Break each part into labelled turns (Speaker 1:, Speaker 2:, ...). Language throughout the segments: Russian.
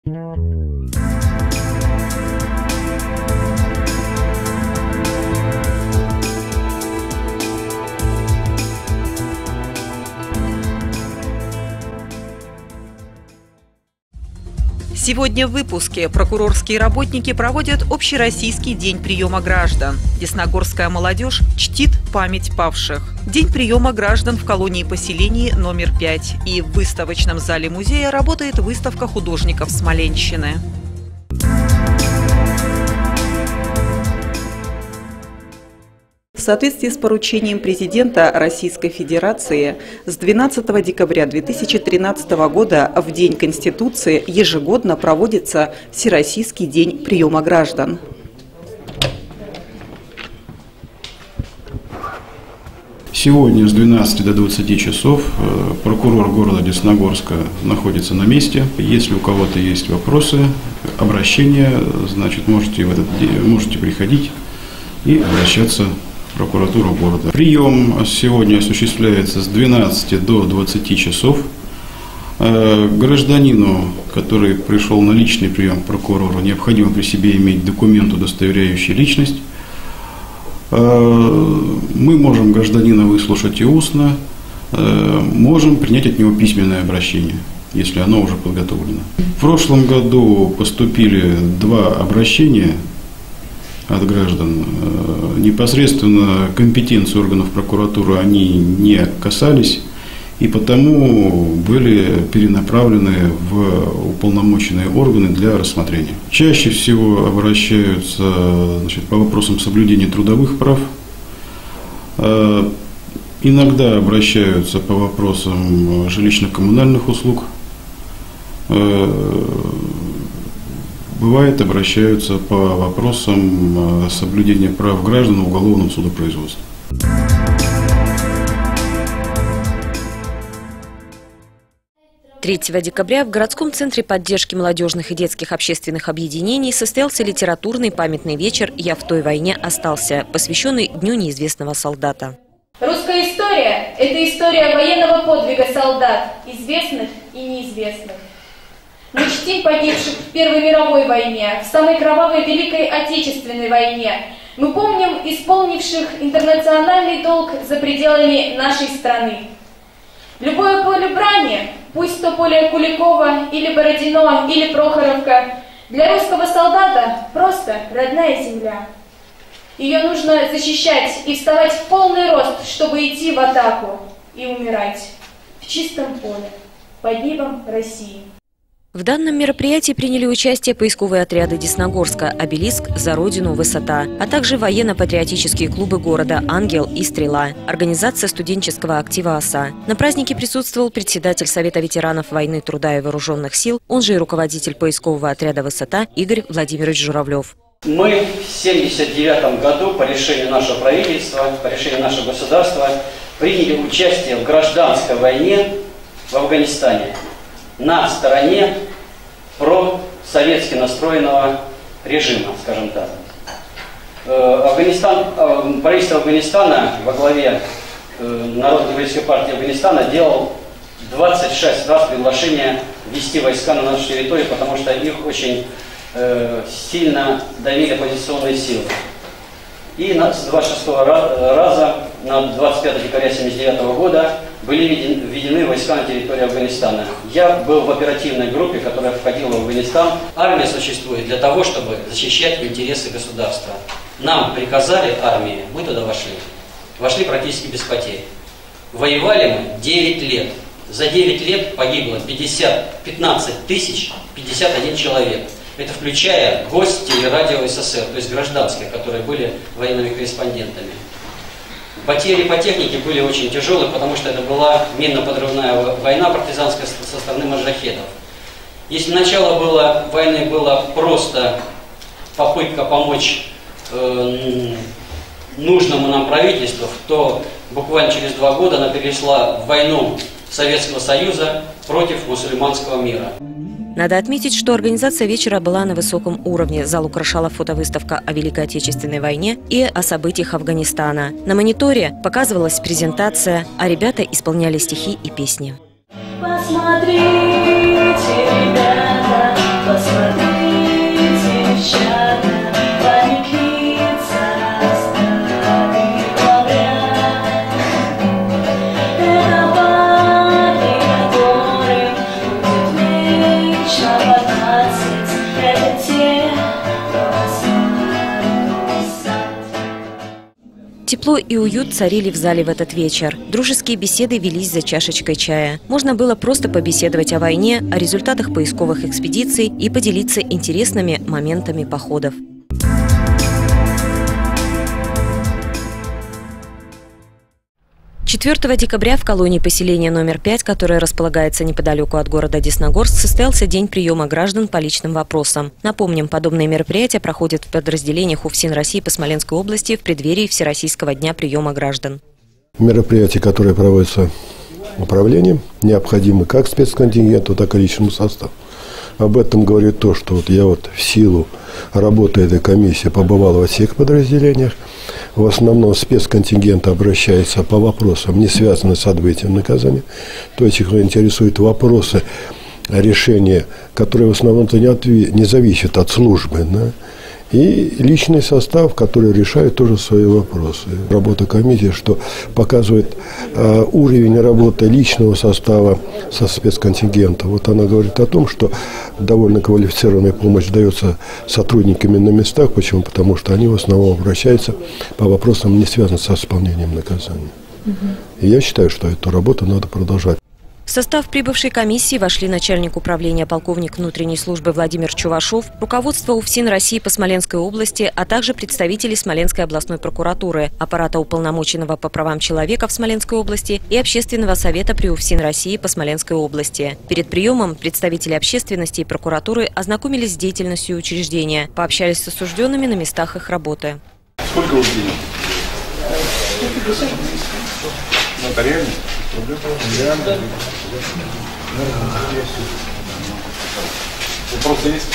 Speaker 1: Сегодня в выпуске прокурорские работники проводят общероссийский день приема граждан. Десногорская молодежь чтит память павших. День приема граждан в колонии-поселении номер 5. И в выставочном зале музея работает выставка художников Смоленщины. В соответствии с поручением президента Российской Федерации с 12 декабря 2013 года в День Конституции ежегодно проводится Всероссийский день приема граждан.
Speaker 2: Сегодня с 12 до 20 часов прокурор города Десногорска находится на месте. Если у кого-то есть вопросы, обращения, значит, можете приходить и обращаться в прокуратуру города. Прием сегодня осуществляется с 12 до 20 часов. Гражданину, который пришел на личный прием к прокурору, необходимо при себе иметь документ, удостоверяющий личность. Мы можем гражданина выслушать и устно, можем принять от него письменное обращение, если оно уже подготовлено. В прошлом году поступили 2 обращения от граждан. Непосредственно компетенции органов прокуратуры они не касались, и потому были перенаправлены в уполномоченные органы для рассмотрения. Чаще всего обращаются, по вопросам соблюдения трудовых прав, иногда обращаются по вопросам жилищно-коммунальных услуг, бывает обращаются по вопросам соблюдения прав граждан в уголовном судопроизводстве.
Speaker 3: 3 декабря в городском центре поддержки молодежных и детских общественных объединений состоялся литературный памятный вечер «Я в той войне остался», посвященный Дню неизвестного солдата.
Speaker 4: Русская история – это история военного подвига солдат, известных и неизвестных. Мы чтим погибших в Первой мировой войне, в самой кровавой Великой Отечественной войне. Мы помним исполнивших интернациональный долг за пределами нашей страны. Любое поле брани, пусть то поле Куликова, или Бородино, или Прохоровка, для русского солдата просто родная земля. Ее нужно защищать и вставать в полный рост, чтобы идти в атаку и умирать в чистом поле, под небом России.
Speaker 3: В данном мероприятии приняли участие поисковые отряды Десногорска, «Обелиск», «За Родину», «Высота», а также военно-патриотические клубы города «Ангел» и «Стрела», организация студенческого актива «ОСА». На празднике присутствовал председатель Совета ветеранов войны, труда и вооруженных сил, он же и руководитель поискового отряда «Высота» Игорь Владимирович Журавлев.
Speaker 5: Мы в 1979 году по решению нашего правительства, по решению нашего государства приняли участие в гражданской войне в Афганистане на стороне просоветски настроенного режима, скажем так. Правительство Афганистана во главе Народно-демократической партии Афганистана делал 26 раз приглашение ввести войска на нашу территорию, потому что их очень сильно давили оппозиционные силы. И с 26 раза на 25 декабря 1979 года были введены войска на территорию Афганистана. Я был в оперативной группе, которая входила в Афганистан. Армия существует для того, чтобы защищать интересы государства. Нам приказали армии, мы туда вошли. Вошли практически без потерь. Воевали мы 9 лет. За 9 лет погибло 15 тысяч 51 человек. Это включая гость телерадио СССР, то есть гражданские, которые были военными корреспондентами. Потери по технике были очень тяжелые, потому что это была минно-подрывная война партизанская со стороны маджахедов. Если начало войны было просто попытка помочь нужному нам правительству, то буквально через 2 года она перешла в войну Советского Союза против мусульманского мира.
Speaker 3: Надо отметить, что организация вечера была на высоком уровне. Зал украшала фотовыставка о Великой Отечественной войне и о событиях Афганистана. На мониторе показывалась презентация, а ребята исполняли стихи и песни.
Speaker 6: Посмотрите, ребята,
Speaker 3: Тепло и уют царили в зале в этот вечер. Дружеские беседы велись за чашечкой чая. Можно было просто побеседовать о войне, о результатах поисковых экспедиций и поделиться интересными моментами походов. 4 декабря в колонии поселения номер 5, которая располагается неподалеку от города Десногорск, состоялся день приема граждан по личным вопросам. Напомним, подобные мероприятия проходят в подразделениях УФСИН России по Смоленской области в преддверии Всероссийского дня приема граждан.
Speaker 6: Мероприятия, которые проводятся управлением, необходимы как спецконтингенту, так и личному составу. Об этом говорит то, что я в силу работы этой комиссии побывал во всех подразделениях. В основном спецконтингент обращается по вопросам, не связанным с отбытием наказания. То есть их интересуют вопросы решения, которые в основном не зависят от службы. Да? И личный состав, который решает тоже свои вопросы. Работа комиссии, что показывает уровень работы личного состава со спецконтингентом. Вот она говорит о том, что довольно квалифицированная помощь дается сотрудниками на местах. Почему? Потому что они в основном обращаются по вопросам, не связанным с исполнением наказания. И я считаю, что эту работу надо продолжать.
Speaker 3: В состав прибывшей комиссии вошли начальник управления полковник внутренней службы Владимир Чувашов, руководство УФСИН России по Смоленской области, а также представители Смоленской областной прокуратуры, аппарата уполномоченного по правам человека в Смоленской области и Общественного совета при УФСИН России по Смоленской области. Перед приемом представители общественности и прокуратуры ознакомились с деятельностью учреждения, пообщались с осужденными на местах их работы.
Speaker 7: Сколько вы денег? 150. Ну, это реально? Вопросы есть?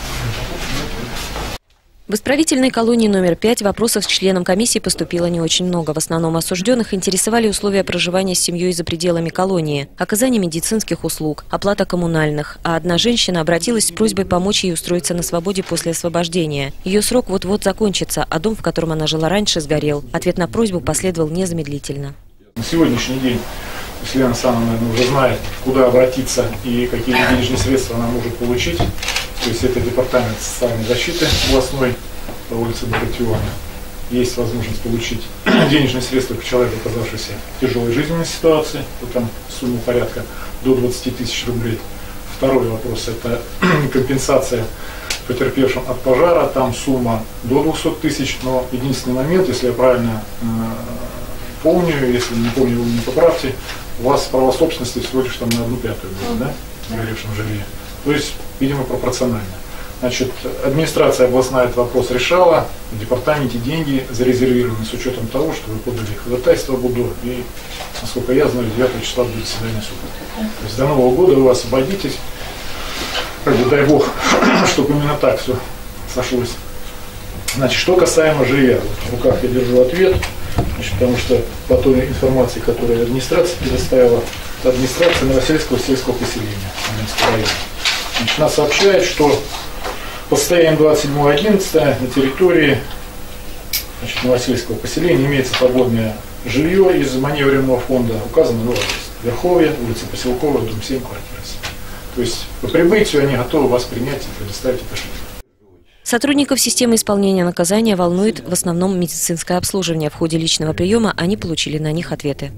Speaker 3: В исправительной колонии номер 5 вопросов с членам комиссии поступило не очень много. В основном осужденных интересовали условия проживания с семьей за пределами колонии, оказание медицинских услуг, оплата коммунальных. А одна женщина обратилась с просьбой помочь ей устроиться на свободе после освобождения. Ее срок вот-вот закончится, а дом, в котором она жила раньше, сгорел. Ответ на просьбу последовал незамедлительно.
Speaker 7: На сегодняшний день Елена Александровна уже знает, куда обратиться и какие денежные средства она может получить. То есть это департамент социальной защиты областной по улице Багратиона. Есть возможность получить денежные средства к человеку, оказавшемуся в тяжелой жизненной ситуации. Там сумма порядка до 20 тысяч рублей. Второй вопрос – это компенсация потерпевшим от пожара. Там сумма до 200 тысяч. Но единственный момент, если я правильно помню, если не помню, вы меня поправьте, у вас право собственности всего лишь там на 1/5 будет, да, в горевшем жилье. То есть, видимо, пропорционально. Значит, администрация областная этот вопрос решала, в департаменте деньги зарезервированы с учетом того, что вы подали ходатайство в УДО, и, насколько я знаю, 9 числа будет заседание суда. То есть до Нового года вы освободитесь, дай Бог, чтобы именно так все сошлось. Значит, что касаемо жилья, в руках я держу ответ. Значит, потому что по той информации, которую администрация предоставила, это администрация Новосельского сельского поселения Смоленского района. Значит, нас сообщает, что по состоянию 27.11 на территории Новосельского поселения имеется свободное жилье из маневренного фонда, указано в адрес Верховье, улица Поселковая, дом 7, квартира 7. То есть по прибытию они готовы вас принять и предоставить это жилье.
Speaker 3: Сотрудников системы исполнения наказания волнует в основном медицинское обслуживание. В ходе личного приема они получили на них ответы.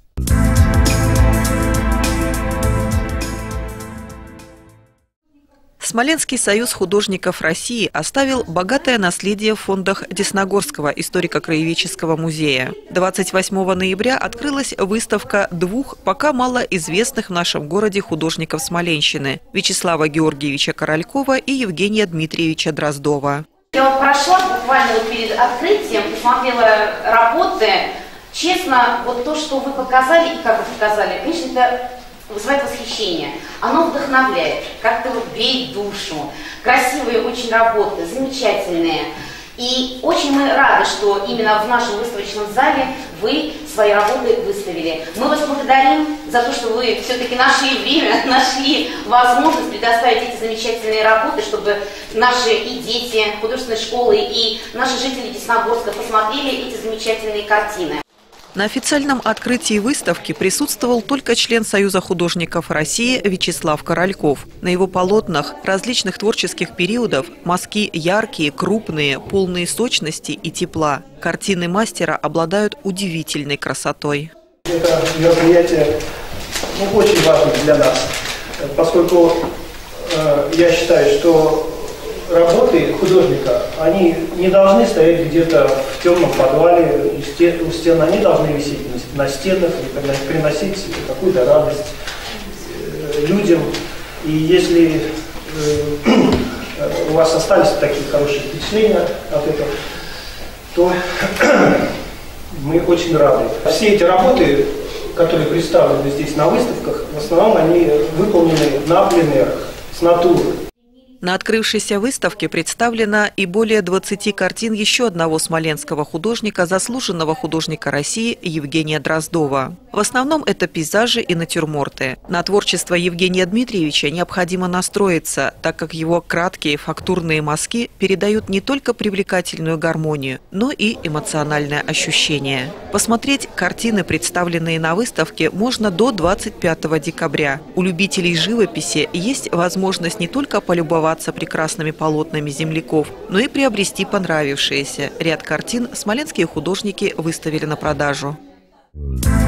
Speaker 1: Смоленский союз художников России оставил богатое наследие в фондах Десногорского историко-краеведческого музея. 28 ноября открылась выставка двух пока малоизвестных в нашем городе художников Смоленщины – Вячеслава Георгиевича Королькова и Евгения Дмитриевича Дроздова.
Speaker 8: Я прошла буквально перед открытием, посмотрела работы. Честно, вот то, что вы показали и как вы показали, конечно, это вызывает восхищение. Оно вдохновляет, как-то вот греет душу. Красивые очень работы, замечательные. И очень мы рады, что именно в нашем выставочном зале вы свои работы выставили. Мы вас благодарим за то, что вы все-таки нашли время, нашли возможность предоставить эти замечательные работы, чтобы наши и дети художественной школы, и наши жители Десногорска посмотрели эти замечательные картины.
Speaker 1: На официальном открытии выставки присутствовал только член Союза художников России Вячеслав Корольков. На его полотнах различных творческих периодов мазки яркие, крупные, полные сочности и тепла. Картины мастера обладают удивительной красотой.
Speaker 9: Это мероприятие очень важно для нас, поскольку я считаю, что работы художника, они не должны стоять где-то в темном подвале у стен, они должны висеть на стенах и приносить какую-то радость людям. И если у вас остались такие хорошие впечатления от этого, то мы очень рады. Все эти работы, которые представлены здесь на выставках, в основном они выполнены на пленэрах, с натуры.
Speaker 1: На открывшейся выставке представлено и более 20 картин еще одного смоленского художника, заслуженного художника России Евгения Дроздова. В основном это пейзажи и натюрморты. На творчество Евгения Дмитриевича необходимо настроиться, так как его краткие фактурные мазки передают не только привлекательную гармонию, но и эмоциональное ощущение. Посмотреть картины, представленные на выставке, можно до 25 декабря. У любителей живописи есть возможность не только полюбоваться прекрасными полотнами земляков, но и приобрести понравившиеся. Ряд картин смоленские художники выставили на продажу.